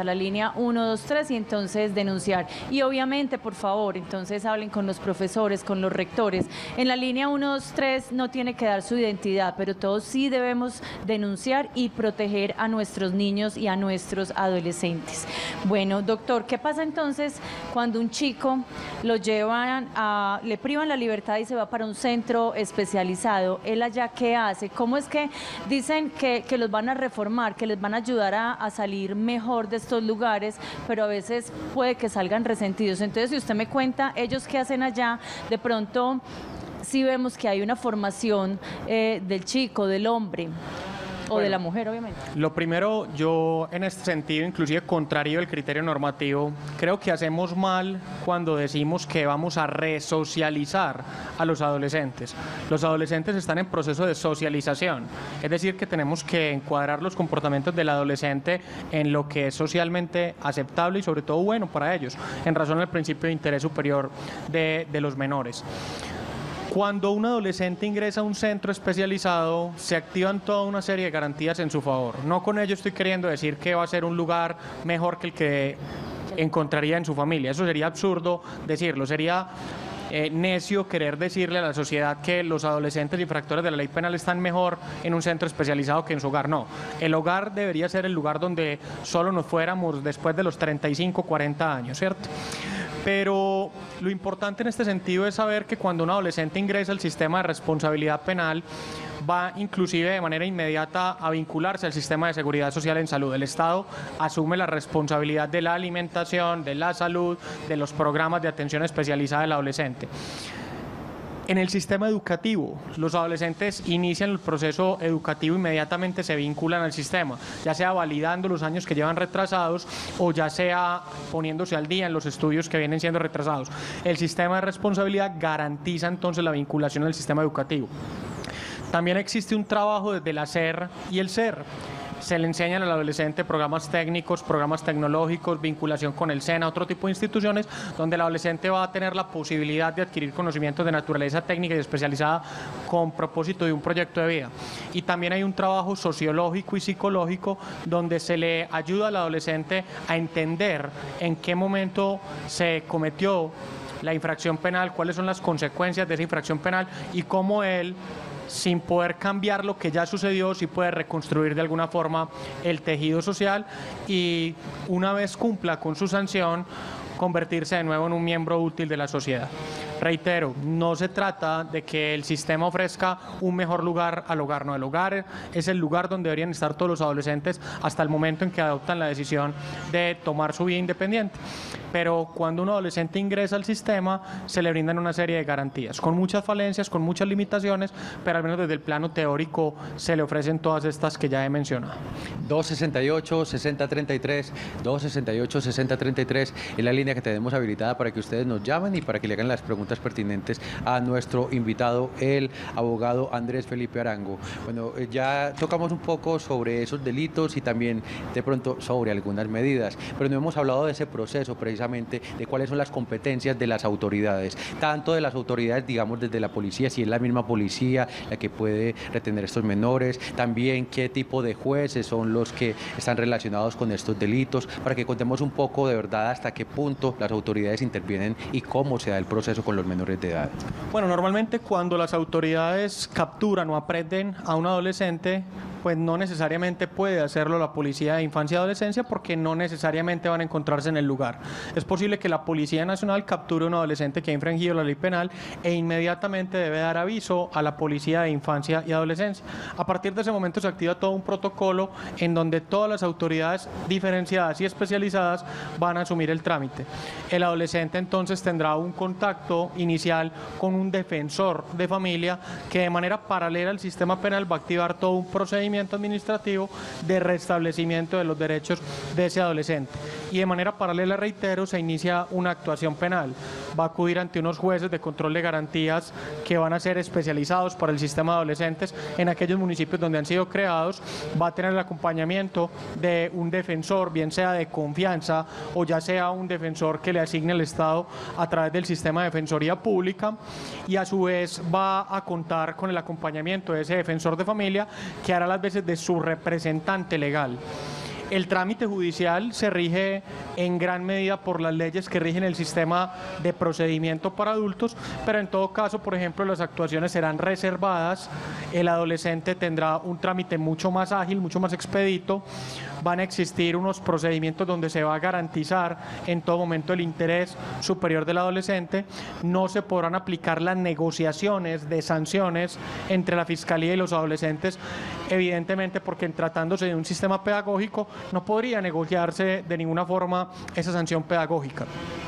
y entonces denunciar. Y obviamente, por favor, entonces hablen con los profesores, con los rectores. En la línea 123 no tiene que dar su identidad, pero todos sí debemos denunciar y proteger a nuestros niños y a nuestros adolescentes. Bueno, doctor, ¿qué pasa entonces cuando un chico lo llevan le privan la libertad y se va para un centro especializado? ¿Él allá qué hace? ¿Cómo es que dicen que los van a reformar, que les van a ayudar a salir mejor de estos lugares, pero a veces puede que salgan resentidos? Entonces, si usted me cuenta, ellos qué hacen allá, de pronto sí vemos que hay una formación del chico, del hombre, o de la mujer, obviamente. Lo primero, yo en este sentido, inclusive contrario al criterio normativo, creo que hacemos mal cuando decimos que vamos a resocializar a los adolescentes. Los adolescentes están en proceso de socialización, es decir, que tenemos que encuadrar los comportamientos del adolescente en lo que es socialmente aceptable y sobre todo bueno para ellos, en razón al principio de interés superior de los menores. Cuando un adolescente ingresa a un centro especializado, se activan toda una serie de garantías en su favor. No con ello estoy queriendo decir que va a ser un lugar mejor que el que encontraría en su familia. Eso sería absurdo decirlo. Sería necio querer decirle a la sociedad que los adolescentes infractores de la ley penal están mejor en un centro especializado que en su hogar. No, el hogar debería ser el lugar donde solo nos fuéramos después de los 35, 40 años, ¿cierto? Pero lo importante en este sentido es saber que cuando un adolescente ingresa al sistema de responsabilidad penal, va inclusive de manera inmediata a vincularse al sistema de seguridad social en salud. El Estado asume la responsabilidad de la alimentación, de la salud, de los programas de atención especializada del adolescente. En el sistema educativo, los adolescentes inician el proceso educativo, inmediatamente se vinculan al sistema, ya sea validando los años que llevan retrasados o ya sea poniéndose al día en los estudios que vienen siendo retrasados. El sistema de responsabilidad garantiza entonces la vinculación al sistema educativo. También existe un trabajo desde el hacer y el ser. Se le enseñan al adolescente programas técnicos, programas tecnológicos, vinculación con el SENA, otro tipo de instituciones donde el adolescente va a tener la posibilidad de adquirir conocimientos de naturaleza técnica y especializada con propósito de un proyecto de vida. Y también hay un trabajo sociológico y psicológico donde se le ayuda al adolescente a entender en qué momento se cometió la infracción penal, cuáles son las consecuencias de esa infracción penal y cómo él, sin poder cambiar lo que ya sucedió, sí puede reconstruir de alguna forma el tejido social y una vez cumpla con su sanción, convertirse de nuevo en un miembro útil de la sociedad. Reitero, no se trata de que el sistema ofrezca un mejor lugar al hogar, no, el hogar es el lugar donde deberían estar todos los adolescentes hasta el momento en que adoptan la decisión de tomar su vida independiente. Pero cuando un adolescente ingresa al sistema, se le brindan una serie de garantías, con muchas falencias, con muchas limitaciones, pero al menos desde el plano teórico se le ofrecen todas estas que ya he mencionado. 268-6033, 268-6033 es la línea que tenemos habilitada para que ustedes nos llamen y para que le hagan las preguntas pertinentes a nuestro invitado, el abogado Andrés Felipe Arango. Bueno, ya tocamos un poco sobre esos delitos y también de pronto sobre algunas medidas, pero no hemos hablado de ese proceso precisamente, de cuáles son las competencias de las autoridades, tanto de las autoridades, digamos, desde la policía, si es la misma policía la que puede retener estos menores, también qué tipo de jueces son los que están relacionados con estos delitos, para que contemos un poco de verdad hasta qué punto las autoridades intervienen y cómo se da el proceso con los menores de edad. Bueno, normalmente cuando las autoridades capturan o aprenden a un adolescente, pues no necesariamente puede hacerlo la Policía de Infancia y Adolescencia porque no necesariamente van a encontrarse en el lugar. Es posible que la Policía Nacional capture a un adolescente que ha infringido la ley penal e inmediatamente debe dar aviso a la Policía de Infancia y Adolescencia. A partir de ese momento se activa todo un protocolo en donde todas las autoridades diferenciadas y especializadas van a asumir el trámite. El adolescente entonces tendrá un contacto inicial con un defensor de familia que de manera paralela al sistema penal va a activar todo un procedimiento administrativo de restablecimiento de los derechos de ese adolescente. y de manera paralela, reitero, se inicia una actuación penal. Va a acudir ante unos jueces de control de garantías que van a ser especializados para el sistema de adolescentes en aquellos municipios donde han sido creados. Va a tener el acompañamiento de un defensor, bien sea de confianza o ya sea un defensor que le asigne el Estado a través del sistema de defensoría pública, y a su vez va a contar con el acompañamiento de ese defensor de familia que hará las veces de su representante legal. El trámite judicial se rige en gran medida por las leyes que rigen el sistema de procedimiento para adultos, pero en todo caso, por ejemplo, las actuaciones serán reservadas, el adolescente tendrá un trámite mucho más ágil, mucho más expedito, van a existir unos procedimientos donde se va a garantizar en todo momento el interés superior del adolescente, no se podrán aplicar las negociaciones de sanciones entre la Fiscalía y los adolescentes, evidentemente porque tratándose de un sistema pedagógico no podría negociarse de ninguna forma esa sanción pedagógica.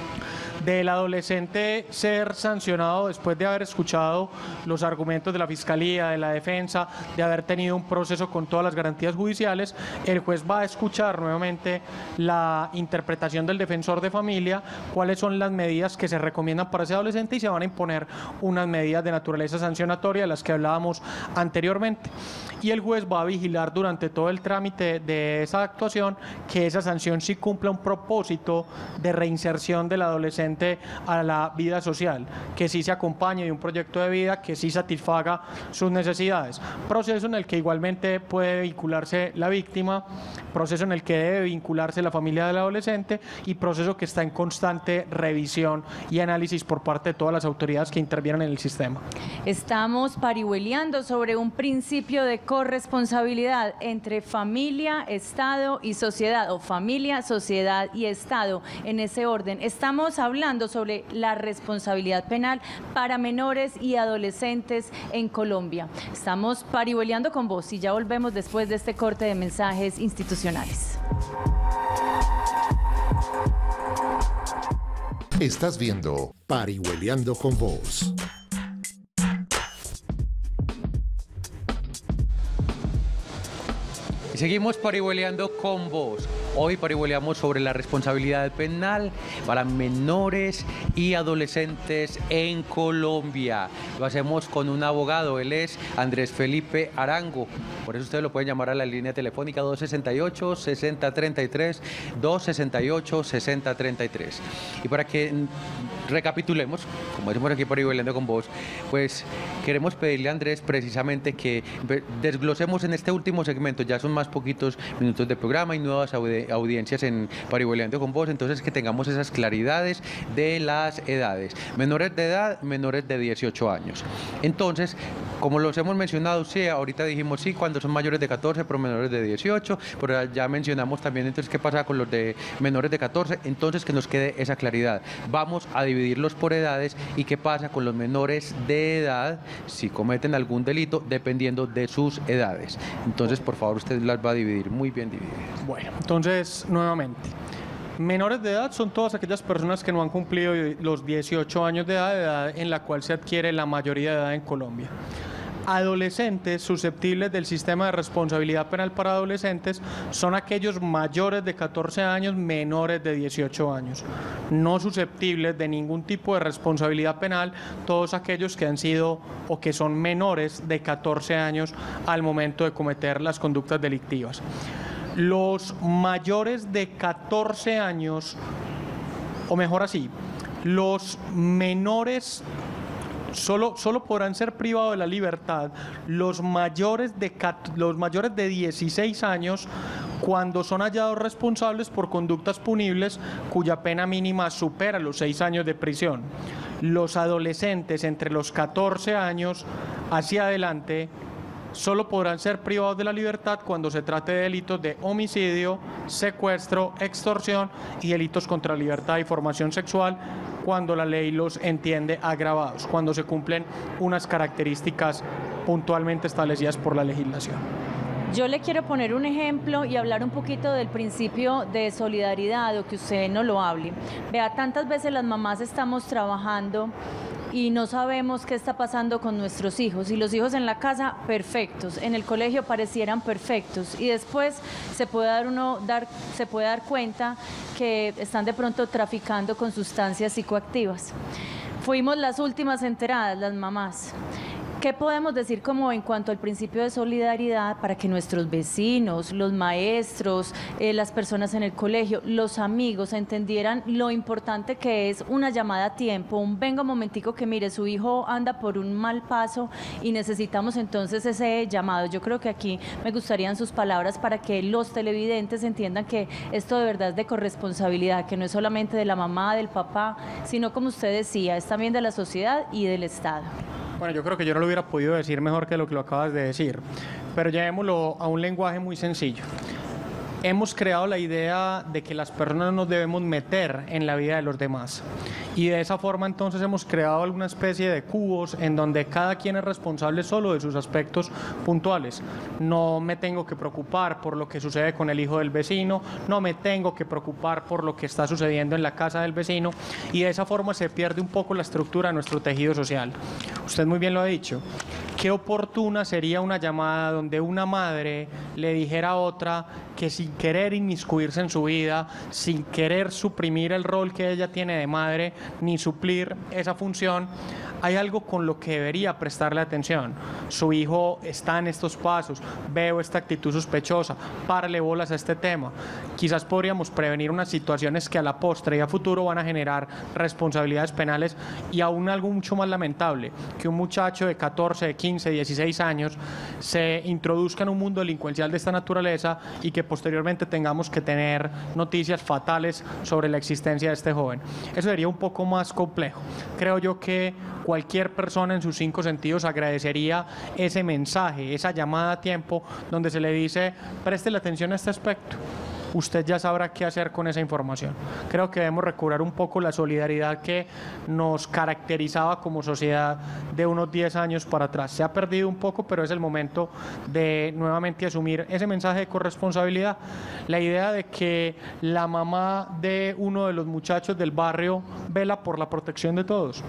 Del adolescente ser sancionado después de haber escuchado los argumentos de la Fiscalía, de la defensa, de haber tenido un proceso con todas las garantías judiciales, el juez va a escuchar nuevamente la interpretación del defensor de familia, cuáles son las medidas que se recomiendan para ese adolescente, y se van a imponer unas medidas de naturaleza sancionatoria de las que hablábamos anteriormente. Y el juez va a vigilar durante todo el trámite de esa actuación que esa sanción sí cumpla un propósito de reinserción del adolescente a la vida social, que sí se acompañe de un proyecto de vida que sí satisfaga sus necesidades. Proceso en el que igualmente puede vincularse la víctima, proceso en el que debe vincularse la familia del adolescente, y proceso que está en constante revisión y análisis por parte de todas las autoridades que intervienen en el sistema. Estamos parihueleando sobre un principio de corresponsabilidad entre familia, Estado y sociedad, o familia, sociedad y Estado, en ese orden. Estamos hablando sobre la responsabilidad penal para menores y adolescentes en Colombia. Estamos parihueleando con vos y ya volvemos después de este corte de mensajes institucionales. Estás viendo Parihueleando con Vos. Y seguimos parihueleando con vos. Hoy parihueleamos sobre la responsabilidad penal para menores y adolescentes en Colombia. Lo hacemos con un abogado, él es Andrés Felipe Arango. Por eso ustedes lo pueden llamar a la línea telefónica 268-6033, 268-6033. Y para que recapitulemos, como decimos aquí parihueleando con vos, pues queremos pedirle a Andrés precisamente que desglosemos en este último segmento, ya son más poquitos minutos de programa y nuevas audiencias en Parihueleando con Vos, entonces que tengamos esas claridades de las edades. Menores de edad, menores de 18 años. Entonces, como los hemos mencionado, sí, ahorita dijimos sí, cuando son mayores de 14, pero menores de 18, pero ya mencionamos también entonces qué pasa con los de menores de 14, entonces que nos quede esa claridad. Vamos a dividirlos por edades y qué pasa con los menores de edad si cometen algún delito dependiendo de sus edades. Entonces, por favor, usted las va a dividir muy bien divididas. Bueno, entonces, nuevamente, menores de edad son todas aquellas personas que no han cumplido los 18 años de edad en la cual se adquiere la mayoría de edad en Colombia. Adolescentes susceptibles del sistema de responsabilidad penal para adolescentes son aquellos mayores de 14 años, menores de 18 años. No susceptibles de ningún tipo de responsabilidad penal, todos aquellos que han sido o que son menores de 14 años al momento de cometer las conductas delictivas. Los mayores de 14 años, o mejor así, los menores solo podrán ser privados de la libertad los mayores de 16 años cuando son hallados responsables por conductas punibles cuya pena mínima supera los 6 años de prisión. Los adolescentes entre los 14 años hacia adelante solo podrán ser privados de la libertad cuando se trate de delitos de homicidio, secuestro, extorsión y delitos contra la libertad y formación sexual, cuando la ley los entiende agravados, cuando se cumplen unas características puntualmente establecidas por la legislación. Yo le quiero poner un ejemplo y hablar un poquito del principio de solidaridad, o que usted no lo hable. Vea, tantas veces las mamás estamos trabajando y no sabemos qué está pasando con nuestros hijos. Y los hijos en la casa, perfectos, en el colegio parecieran perfectos, y después se puede dar cuenta que están de pronto traficando con sustancias psicoactivas. Fuimos las últimas enteradas, las mamás. ¿Qué podemos decir como en cuanto al principio de solidaridad para que nuestros vecinos, los maestros, las personas en el colegio, los amigos entendieran lo importante que es una llamada a tiempo, un venga un momentico que mire, su hijo anda por un mal paso y necesitamos entonces ese llamado? Yo creo que aquí me gustarían sus palabras para que los televidentes entiendan que esto de verdad es de corresponsabilidad, que no es solamente de la mamá, del papá, sino, como usted decía, es también de la sociedad y del Estado. Bueno, yo creo que yo no lo hubiera podido decir mejor que lo acabas de decir, pero llevémoslo a un lenguaje muy sencillo. Hemos creado la idea de que las personas nos debemos meter en la vida de los demás, y de esa forma entonces hemos creado alguna especie de cubos en donde cada quien es responsable solo de sus aspectos puntuales. No me tengo que preocupar por lo que sucede con el hijo del vecino, no me tengo que preocupar por lo que está sucediendo en la casa del vecino, y de esa forma se pierde un poco la estructura de nuestro tejido social. Usted muy bien lo ha dicho. Qué oportuna sería una llamada donde una madre le dijera a otra que, sin querer inmiscuirse en su vida, sin querer suprimir el rol que ella tiene de madre, ni suplir esa función, hay algo con lo que debería prestarle atención. Su hijo está en estos pasos, veo esta actitud sospechosa, párale bolas a este tema. Quizás podríamos prevenir unas situaciones que a la postre y a futuro van a generar responsabilidades penales, y aún algo mucho más lamentable, que un muchacho de 14, de 15, 16 años se introduzca en un mundo delincuencial de esta naturaleza y que posteriormente tengamos que tener noticias fatales sobre la existencia de este joven. Eso sería un poco más complejo. Creo yo que cualquier persona en sus 5 sentidos agradecería ese mensaje, esa llamada a tiempo donde se le dice: préstele atención a este aspecto. Usted ya sabrá qué hacer con esa información. Creo que debemos recobrar un poco la solidaridad que nos caracterizaba como sociedad de unos 10 años para atrás. Se ha perdido un poco, pero es el momento de nuevamente asumir ese mensaje de corresponsabilidad. La idea de que la mamá de uno de los muchachos del barrio vela por la protección de todos.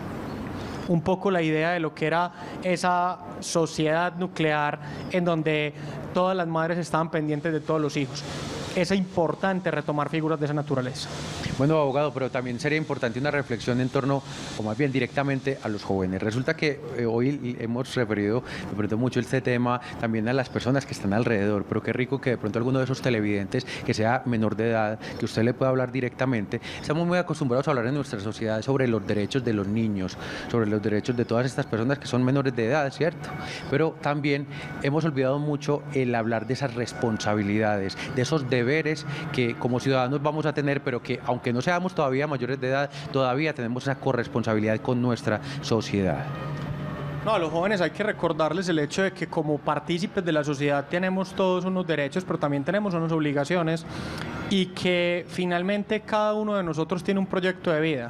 Un poco la idea de lo que era esa sociedad nuclear en donde todas las madres estaban pendientes de todos los hijos. Es importante retomar figuras de esa naturaleza. Bueno, abogado, pero también sería importante una reflexión en torno, o más bien directamente, a los jóvenes. Resulta que hoy hemos referido de pronto mucho este tema también a las personas que están alrededor, pero qué rico que de pronto alguno de esos televidentes que sea menor de edad, que usted le pueda hablar directamente. Estamos muy acostumbrados a hablar en nuestra sociedad sobre los derechos de los niños, sobre los derechos de todas estas personas que son menores de edad, ¿cierto? Pero también hemos olvidado mucho el hablar de esas responsabilidades, de esos deberes que como ciudadanos vamos a tener, pero que aunque no seamos todavía mayores de edad, todavía tenemos esa corresponsabilidad con nuestra sociedad. No, a los jóvenes hay que recordarles el hecho de que como partícipes de la sociedad tenemos todos unos derechos, pero también tenemos unas obligaciones, y que finalmente cada uno de nosotros tiene un proyecto de vida.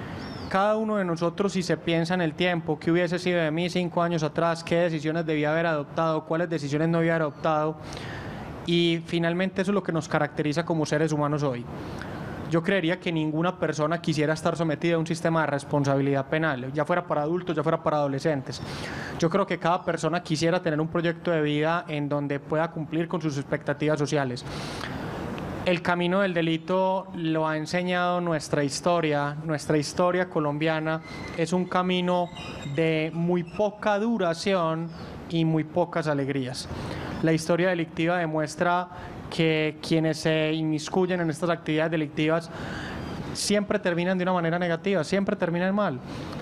Cada uno de nosotros, si se piensa en el tiempo, qué hubiese sido de mí 5 años atrás, qué decisiones debía haber adoptado, cuáles decisiones no había adoptado, y finalmente eso es lo que nos caracteriza como seres humanos hoy. Yo creería que ninguna persona quisiera estar sometida a un sistema de responsabilidad penal, ya fuera para adultos, ya fuera para adolescentes. Yo creo que cada persona quisiera tener un proyecto de vida en donde pueda cumplir con sus expectativas sociales. El camino del delito lo ha enseñado nuestra historia colombiana es un camino de muy poca duración y muy pocas alegrías. La historia delictiva demuestra que quienes se inmiscuyen en estas actividades delictivas siempre terminan de una manera negativa, siempre terminan mal.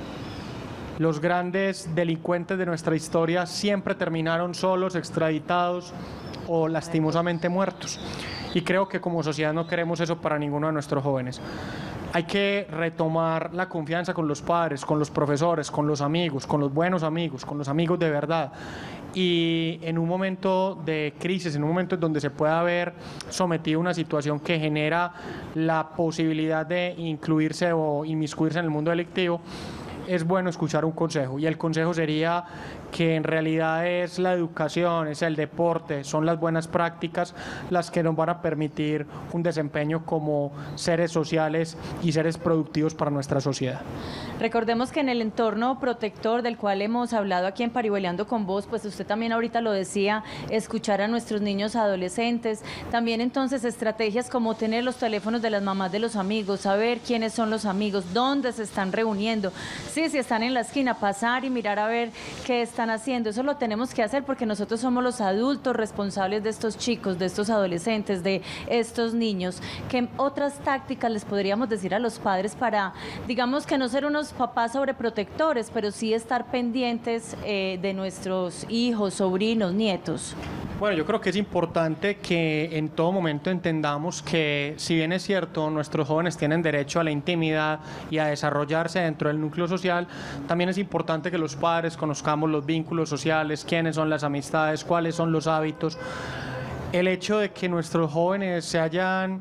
Los grandes delincuentes de nuestra historia siempre terminaron solos, extraditados o lastimosamente muertos. Y creo que como sociedad no queremos eso para ninguno de nuestros jóvenes. Hay que retomar la confianza con los padres, con los profesores, con los amigos, con los buenos amigos, con los amigos de verdad. Y en un momento de crisis, en un momento en donde se pueda haber sometido a una situación que genera la posibilidad de incluirse o inmiscuirse en el mundo delictivo, es bueno escuchar un consejo, y el consejo sería que en realidad es la educación, es el deporte, son las buenas prácticas las que nos van a permitir un desempeño como seres sociales y seres productivos para nuestra sociedad. Recordemos que en el entorno protector del cual hemos hablado aquí en Parihueliando con Vos, pues usted también ahorita lo decía, escuchar a nuestros niños adolescentes, también entonces estrategias como tener los teléfonos de las mamás de los amigos, saber quiénes son los amigos, dónde se están reuniendo, sí, si están en la esquina, pasar y mirar a ver qué están haciendo. Eso lo tenemos que hacer porque nosotros somos los adultos responsables de estos chicos, de estos adolescentes, de estos niños. ¿Qué otras tácticas les podríamos decir a los padres para, digamos, que no ser unos papás sobreprotectores, pero sí estar pendientes de nuestros hijos, sobrinos, nietos? Bueno, yo creo que es importante que en todo momento entendamos que, si bien es cierto, nuestros jóvenes tienen derecho a la intimidad y a desarrollarse dentro del núcleo social, también es importante que los padres conozcamos los vínculos sociales, quiénes son las amistades, cuáles son los hábitos. El hecho de que nuestros jóvenes se hayan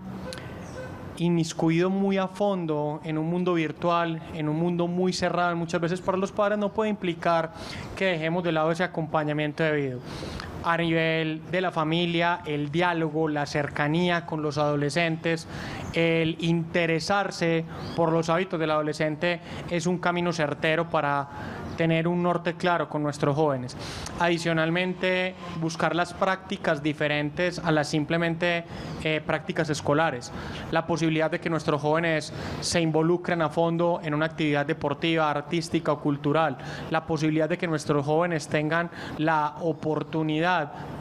inmiscuido muy a fondo en un mundo virtual, en un mundo muy cerrado muchas veces para los padres, no puede implicar que dejemos de lado ese acompañamiento debido. A nivel de la familia, el diálogo, la cercanía con los adolescentes, el interesarse por los hábitos del adolescente es un camino certero para tener un norte claro con nuestros jóvenes. Adicionalmente, buscar las prácticas diferentes a las simplemente prácticas escolares. La posibilidad de que nuestros jóvenes se involucren a fondo en una actividad deportiva, artística o cultural. La posibilidad de que nuestros jóvenes tengan la oportunidad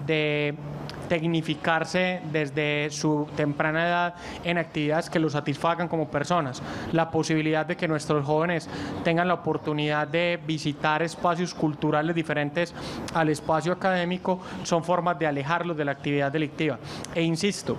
de tecnificarse desde su temprana edad en actividades que los satisfagan como personas. La posibilidad de que nuestros jóvenes tengan la oportunidad de visitar espacios culturales diferentes al espacio académico son formas de alejarlos de la actividad delictiva. E insisto,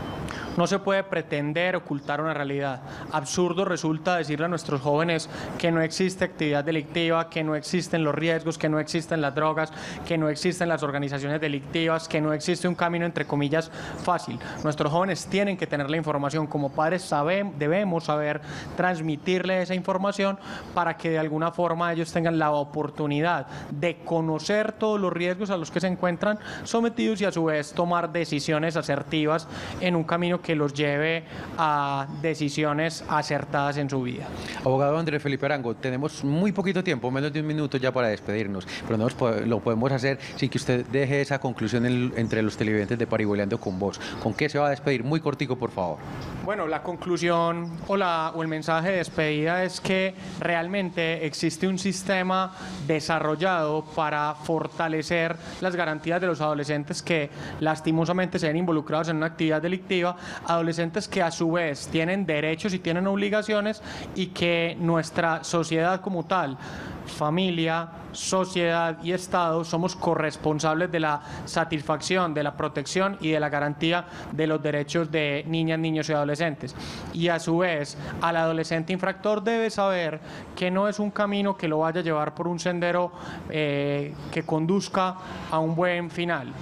no se puede pretender ocultar una realidad. Absurdo resulta decirle a nuestros jóvenes que no existe actividad delictiva, que no existen los riesgos, que no existen las drogas, que no existen las organizaciones delictivas, que no existe un camino entre comillas fácil. Nuestros jóvenes tienen que tener la información. Como padres debemos saber transmitirle esa información para que de alguna forma ellos tengan la oportunidad de conocer todos los riesgos a los que se encuentran sometidos y a su vez tomar decisiones asertivas en un camino que los lleve a decisiones acertadas en su vida. Abogado Andrés Felipe Arango, tenemos muy poquito tiempo, menos de un minuto ya para despedirnos, pero lo podemos hacer sin que usted deje esa conclusión entre los televidentes de Parihueliando con Vos. ¿Con qué se va a despedir? Muy cortico, por favor. Bueno, la conclusión o el mensaje de despedida es que realmente existe un sistema desarrollado para fortalecer las garantías de los adolescentes que lastimosamente se ven involucrados en una actividad delictiva, adolescentes que a su vez tienen derechos y tienen obligaciones, y que nuestra sociedad como tal, familia, sociedad y Estado, somos corresponsables de la satisfacción, de la protección y de la garantía de los derechos de niñas, niños y adolescentes. Y a su vez, al adolescente infractor debe saber que no es un camino que lo vaya a llevar por un sendero que conduzca a un buen final.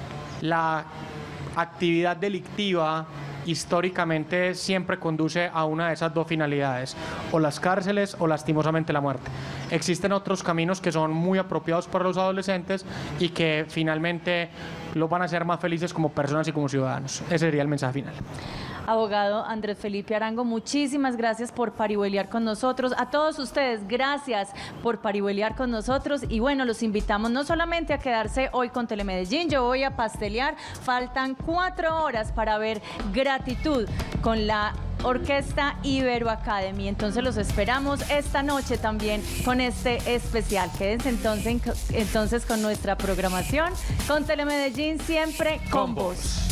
La actividad delictiva históricamente siempre conduce a una de esas dos finalidades, o las cárceles o lastimosamente la muerte. Existen otros caminos que son muy apropiados para los adolescentes y que finalmente los van a hacer más felices como personas y como ciudadanos. Ese sería el mensaje final. Abogado Andrés Felipe Arango, muchísimas gracias por parihueliar con nosotros. A todos ustedes, gracias por parihueliar con nosotros. Y bueno, los invitamos no solamente a quedarse hoy con Telemedellín, yo voy a pastelear. Faltan 4 horas para ver Gratitud con la Orquesta Ibero Academy. Entonces los esperamos esta noche también con este especial. Quédense entonces con nuestra programación, con Telemedellín, siempre con vos.